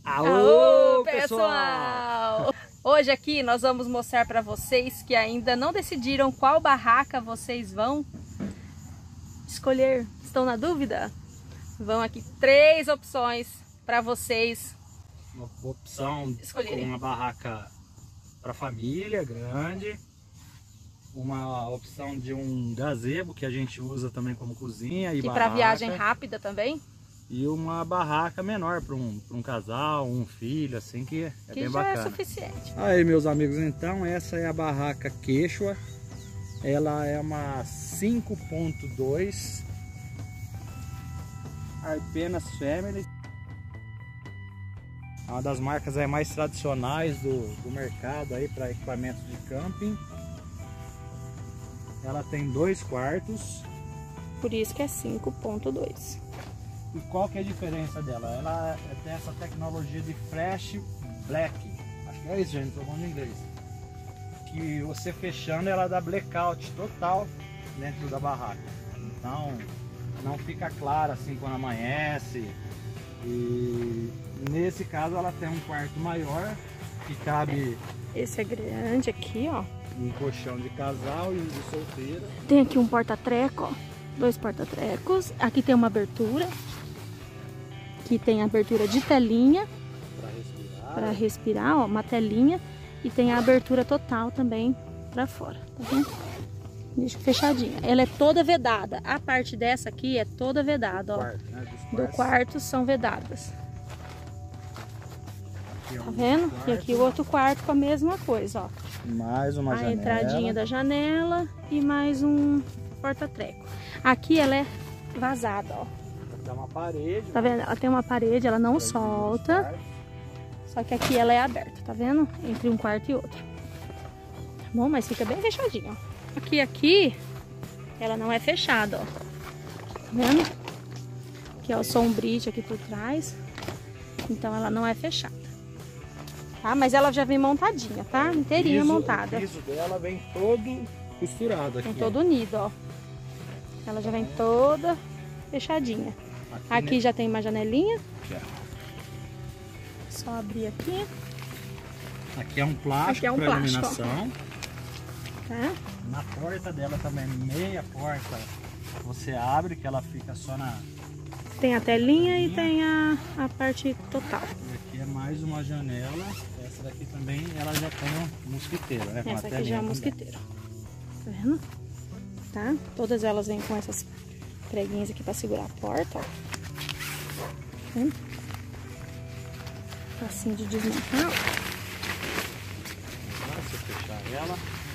Alô, pessoal! Hoje aqui nós vamos mostrar para vocês que ainda não decidiram qual barraca vocês vão escolher. Estão na dúvida? Vão aqui 3 opções para vocês. Uma opção escolherem. Com uma barraca para família grande. Uma opção de um gazebo que a gente usa também como cozinha e para viagem rápida também. E uma barraca menor para um casal, um filho, assim, que é bem bacana. Já é suficiente. Aí, meus amigos, então essa é a barraca Quechua. Ela é uma 5.2 Arpenas Family. É uma das marcas mais tradicionais do mercado aí para equipamentos de camping. Ela tem 2 quartos. Por isso que é 5.2. E qual que é a diferença dela? Ela tem essa tecnologia de Flash Black. Acho que é isso, gente, estou falando em inglês. Que você fechando, ela dá blackout total dentro da barraca. Então, não fica claro assim quando amanhece. E nesse caso, ela tem um quarto maior que cabe... Esse é grande aqui, ó. Um colchão de casal e de solteira. Tem aqui um porta-treco, ó. 2 porta-trecos. Aqui tem uma abertura. Aqui tem a abertura de telinha. Para respirar, ó. Uma telinha. E tem a abertura total também para fora. Tá vendo? Deixa fechadinha. Ela é toda vedada. A parte dessa aqui é toda vedada, ó. Do quarto são vedadas. Tá vendo? E aqui o outro quarto com a mesma coisa, ó. Mais uma janela. A entradinha da janela e mais um porta-treco. Aqui ela é vazada, ó. Tem uma parede. Tá vendo? Ela tem uma parede, ela não solta. Só que aqui ela é aberta, tá vendo? Entre um quarto e outro. Tá bom? Mas fica bem fechadinho, ó. Aqui, ela não é fechada, ó. Tá vendo? Aqui é o sombrite aqui por trás. Então ela não é fechada. Tá? Mas ela já vem montadinha, tá? Inteirinha montada. O piso dela vem todo costurado aqui. Vem todo unido, ó. Ela já vem toda fechadinha. Aqui já tem uma janelinha. Já. Só abrir aqui. Aqui é um plástico para iluminação. Tá? Na porta dela também, meia porta, você abre que ela fica só na... Tem a telinha e tem a parte total. E aqui é mais uma janela. Essa daqui também, ela já tem um mosquiteiro, né? Essa aqui já é um mosquiteiro. Tá vendo? Tá? Todas elas vêm com essas preguinhas aqui para segurar a porta, ó. Tá? Assim de desmontar. Se eu fechar ela.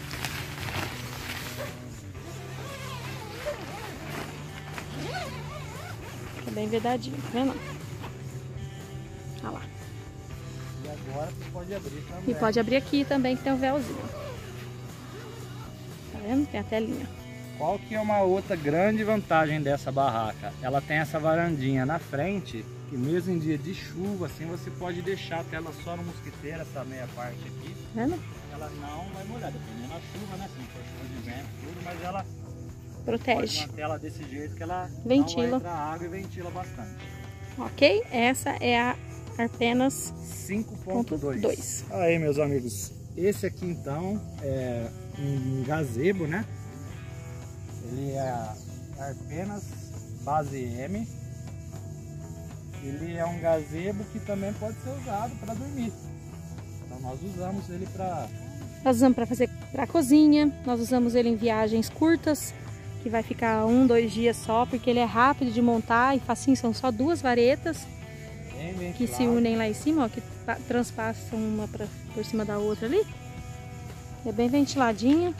Fica bem vedadinho, tá vendo? Olha lá. E agora você pode abrir também. E pode abrir aqui também, que tem um véuzinho. Tá vendo? Tem a telinha. Qual que é uma outra grande vantagem dessa barraca? Ela tem essa varandinha na frente, que mesmo em dia de chuva, assim, você pode deixar a tela só no mosquiteiro, essa meia parte aqui. Tá vendo? Ela não vai molhar, dependendo da chuva, né? Se não for chuva de vento, tudo, mas ela protege. pode manter ela desse jeito que ela ventila. Não entra água e ventila bastante. Ok? Essa é a Arpenas 5.2. Aí, meus amigos, esse aqui então é um gazebo, né? Ele é Arpenas base M. Ele é um gazebo que também pode ser usado para dormir. Então nós usamos ele para... Nós usamos para fazer para cozinha, nós usamos ele em viagens curtas, que vai ficar 1, 2 dias só, porque ele é rápido de montar e facinho, são só 2 varetas que se unem lá em cima, ó, que transpassam uma por cima da outra ali. É bem ventiladinha.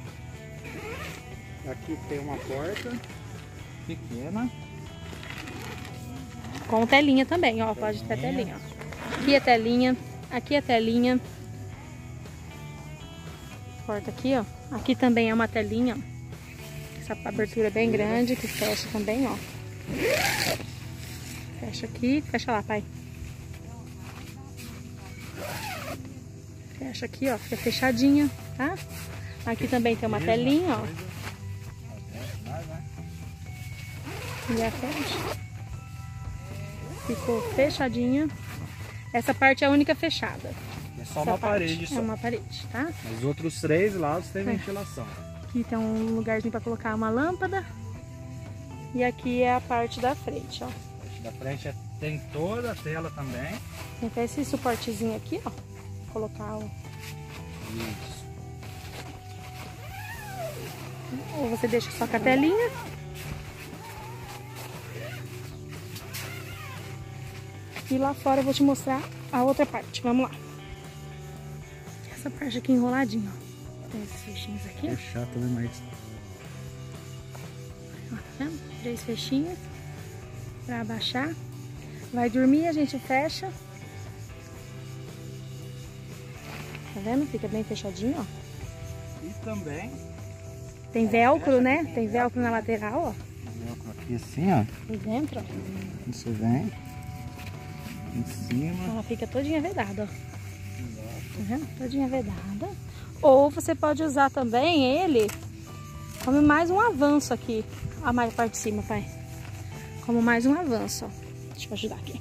Aqui tem uma porta pequena. Com telinha também, ó, pode ter telinha, ó. Aqui é telinha, aqui é telinha. Porta aqui, ó. Aqui também é uma telinha, ó. Essa abertura é bem grande, que fecha também, ó. Fecha aqui, fecha lá, pai. Fecha aqui, ó, fica fechadinha, tá? Aqui também tem uma telinha, ó. E a fecha. Ficou fechadinha. Essa parte é a única fechada. É só Essa uma parte parede só. É uma parede, tá? Os outros 3 lados tem ventilação. Aqui tem um lugarzinho para colocar uma lâmpada. E aqui é a parte da frente, ó. A parte da frente tem toda a tela também. Tem até esse suportezinho aqui, ó. Colocar o... Isso. Ou você deixa só com a telinha. E lá fora eu vou te mostrar a outra parte. Vamos lá. Essa parte aqui enroladinha, ó. Tem esses fechinhos aqui. Fechar também mais. Ó, tá vendo? 3 fechinhos pra abaixar. Vai dormir, a gente fecha. Tá vendo? Fica bem fechadinho, ó. E também tem velcro, né? Tem velcro na lateral, ó. velcro aqui assim, ó. Por dentro, ó. Você vem em cima. Ela fica todinha vedada, ó. Tá vendo? Todinha vedada. Ou você pode usar também ele como mais um avanço aqui. A mais parte de cima, pai. Como mais um avanço, ó. Deixa eu ajudar aqui.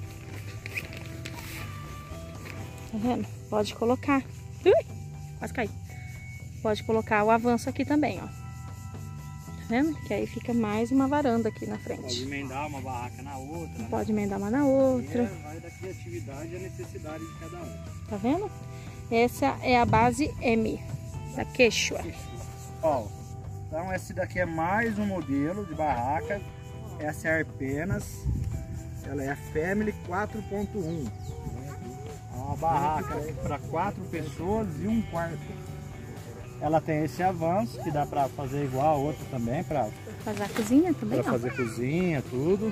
Tá vendo? Pode colocar. Ui, quase caí. Pode colocar o avanço aqui também, ó. Tá vendo? Que aí fica mais uma varanda aqui na frente. Pode emendar uma barraca na outra. Pode emendar uma na outra. Vai da criatividade e a necessidade de cada um. Tá vendo? Essa é a base M da Quechua. Ó, então esse daqui é mais um modelo de barraca. Essa é a Arpenas. Ela é a Family 4.1. É uma barraca para 4 pessoas e um quarto. Ela tem esse avanço que dá para fazer igual a outra também, para fazer a cozinha também, para fazer cozinha, tudo.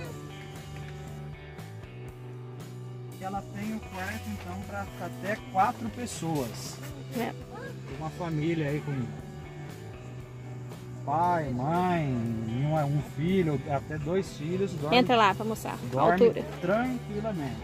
Ela tem o quarto então para até 4 pessoas. É. Uma família aí com pai, mãe, um filho, até 2 filhos. Entra lá para mostrar a dorme altura. Tranquilamente.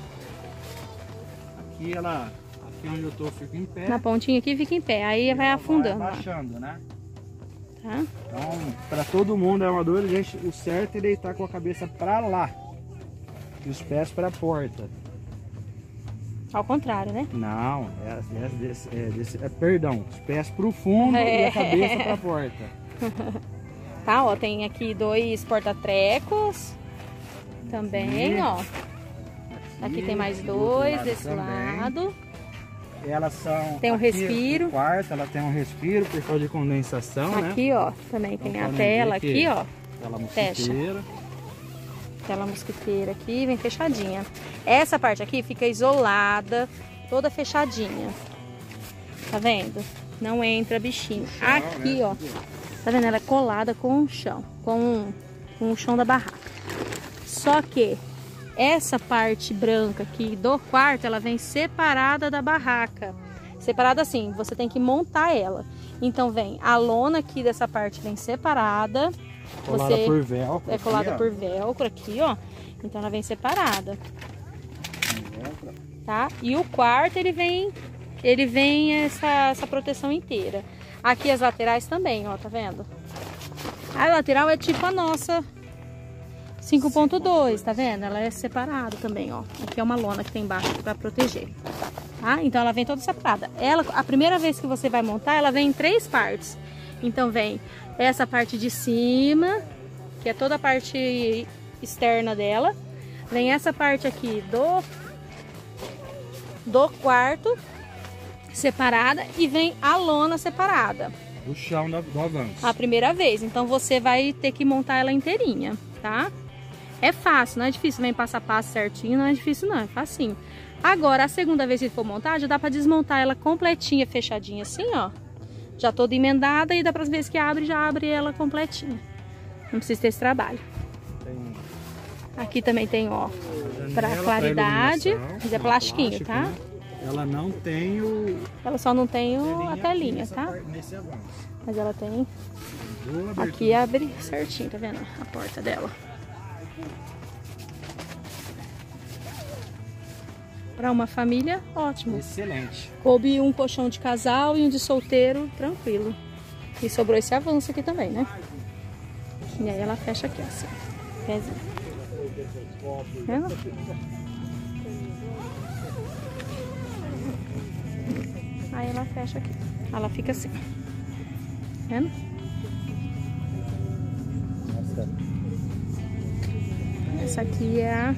Aqui ela, aqui onde eu tô, fica em pé. Na pontinha aqui fica em pé, aí vai afundando. Vai baixando, né? Tá? Então, para todo mundo é uma dor, gente, o certo é deitar com a cabeça para lá e os pés para a porta. Ao contrário, né? Não, perdão, os pés para o fundo e a cabeça para a porta. Tá, ó, tem aqui 2 porta-trecos também, E ó. Aqui tem mais 2 desse também. lado. Elas são. Tem um aqui, respiro. No quarto, ela tem um respiro, pessoal de condensação, Aqui, né? ó, também tem Então, a podem tela ver que aqui, ó. Tela Fecha. mosquiteira. Tela mosquiteira aqui, vem fechadinha. Essa parte aqui fica isolada, toda fechadinha. Tá vendo? Não entra bichinho. Chão, Aqui, né? ó. Tá vendo? Ela é colada com o chão, com o chão da barraca. Só que essa parte branca aqui do quarto, ela vem separada da barraca. Separada assim, você tem que montar ela. Então vem a lona aqui dessa parte vem separada. Colada por velcro. É colada aqui, por velcro aqui, ó. Então ela vem separada. Tá? E o quarto ele vem essa proteção inteira. Aqui as laterais também, ó, tá vendo? A lateral é tipo a nossa 5.2, tá vendo? Ela é separada também, ó. Aqui é uma lona que tem embaixo para proteger. Tá? Então ela vem toda separada. Ela, a primeira vez que você vai montar, ela vem em 3 partes. Então vem essa parte de cima, que é toda a parte externa dela. Vem essa parte aqui do quarto separada e vem a lona separada. Do chão do avanço. A primeira vez. Então você vai ter que montar ela inteirinha, tá? É fácil, não é difícil. Vem passo a passo certinho, não é difícil não, é facinho. Agora, a segunda vez que for montar, já dá pra desmontar ela completinha, fechadinha assim, ó. Já toda emendada e da próxima vez que abre, já abre ela completinha. Não precisa ter esse trabalho. Aqui também tem, ó, pra claridade. Mas é plastiquinho, tá? Né? Ela não tem o... Ela só não tem a telinha, tá? Nesse avanço. Mas ela tem... Aqui abre certinho, tá vendo? A porta dela. Para uma família, ótimo. Excelente. Coube um colchão de casal e um de solteiro, tranquilo. E sobrou esse avanço aqui também, né? E aí ela fecha aqui, assim. Pezinho. Vendo? Aí ela fecha aqui. Ela fica assim. Tá vendo? Nossa. Essa aqui é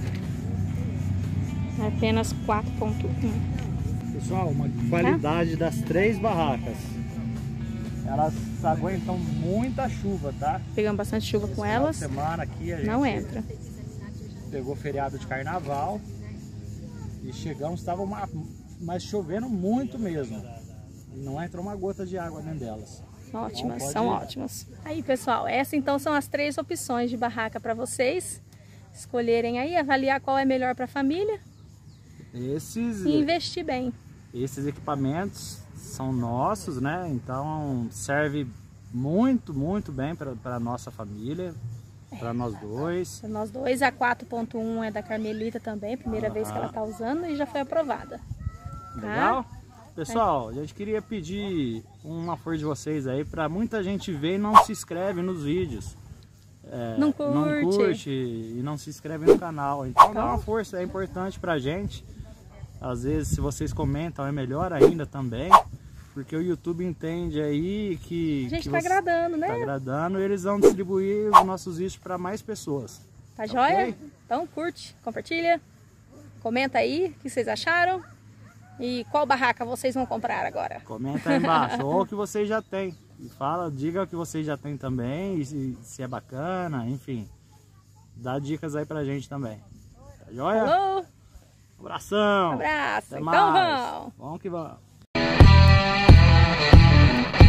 apenas 4.1. Pessoal, uma qualidade das 3 barracas. Elas aguentam muita chuva, tá? Pegamos bastante chuva com elas. Semana aqui a gente Não entra. pegou feriado de carnaval e chegamos, estava mas chovendo muito mesmo. E não entrou uma gota de água dentro delas. Ótimas, Então, são ótimas. Aí, pessoal, essas então são as 3 opções de barraca para vocês escolherem aí, avaliar qual é melhor para a família e investir bem. Esses equipamentos são nossos, né? Então serve muito bem para a nossa família, para nós dois. Para nós dois, a 4.1 é da Carmelita também, primeira vez que ela está usando e já foi aprovada. Legal? Pessoal, a gente queria pedir uma força de vocês aí, para muita gente ver e não se inscreve nos vídeos. Não curte e não se inscreve no canal. Então dá uma força, é importante pra gente. Às vezes, se vocês comentam, é melhor ainda também. Porque o YouTube entende aí que... A gente tá agradando, né? Tá agradando e eles vão distribuir os nossos vídeos para mais pessoas. Tá joia? Okay? Então curte, compartilha, comenta aí o que vocês acharam. E qual barraca vocês vão comprar agora? Comenta aí embaixo, ou o que vocês já têm. E fala, diga o que vocês já têm também, e se é bacana, enfim. Dá dicas aí pra gente também. Tá joia? Falou! Abração! Abraço! Até Então mais. vamos! Vamos que vamos!